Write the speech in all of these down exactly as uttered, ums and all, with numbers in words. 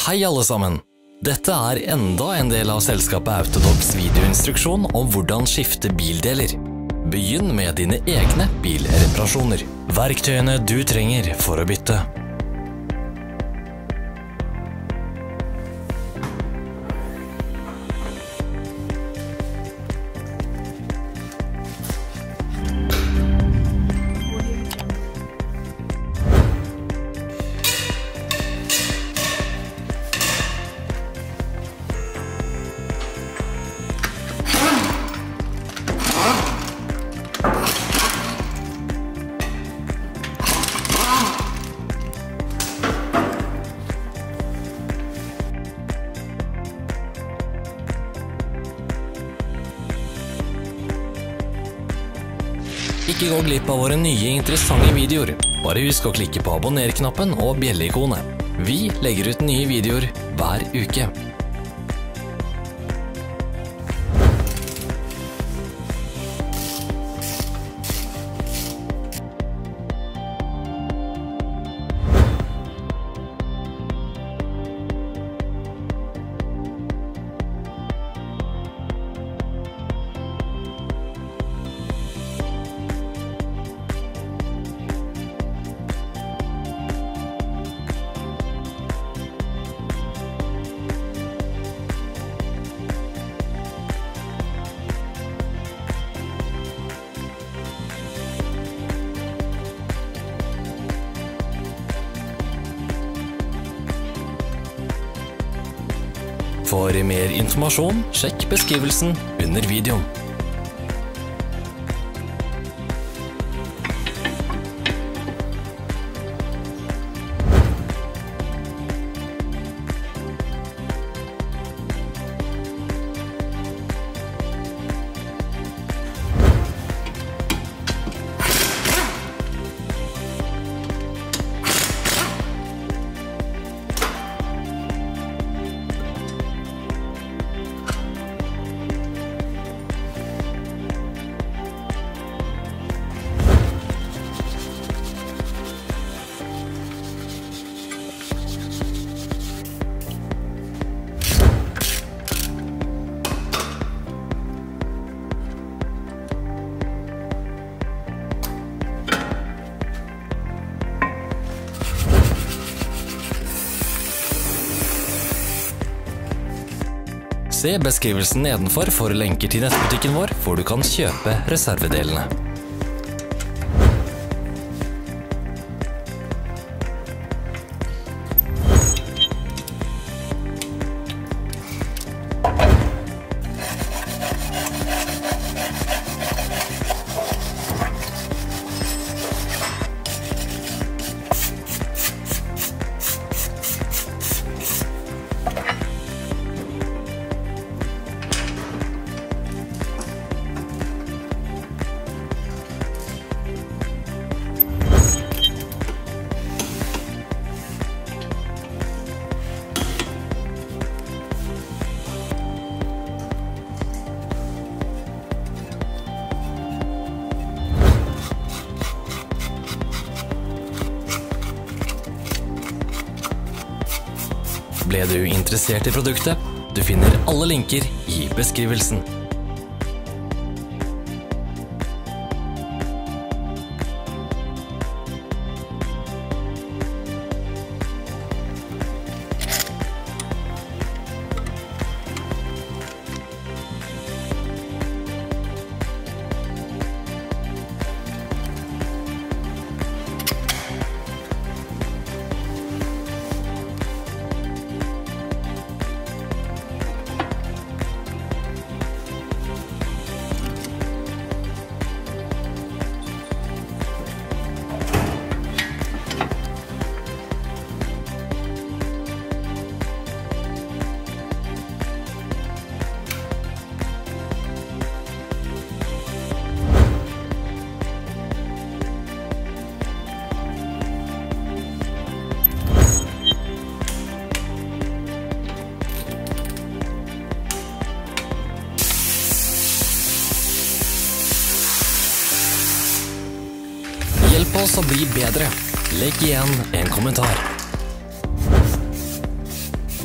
Hei alle sammen! Dette er enda en del av selskapet Autodocs videoinstruksjon om hvordan skifte bildeler. Begynn med dine egne bilreparasjoner. Verktøyene du trenger for å bytte. Ikke gå glipp av våre nye interessante videoer. Bare husk å klikke på abonner-knappen og bjelle-ikonet. Vi legger ut nye videoer hver uke. For mer informasjon, sjekk beskrivelsen under videoen. Se beskrivelsen nedenfor for lenker til nettbutikken vår, hvor du kan kjøpe reservedelene. Ble du interessert i produktet? Du finner alle linker i beskrivelsen. Hjelp oss å bli bedre. Legg igjen en kommentar.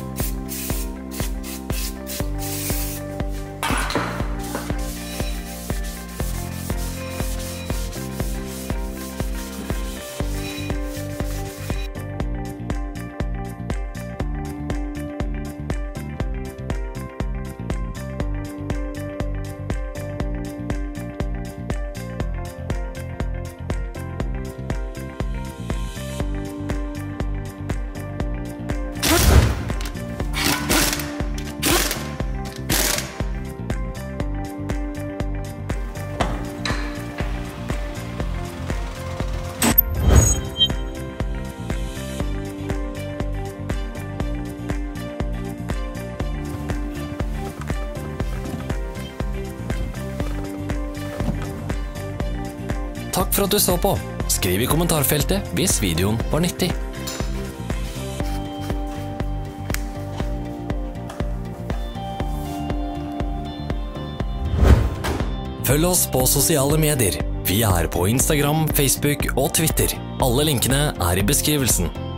for at du så på. Skriv i kommentarfeltet hvis videoen var nyttig. Følg oss på sosiale medier. Vi er på Instagram, Facebook og Twitter. Alle linkene er i beskrivelsen.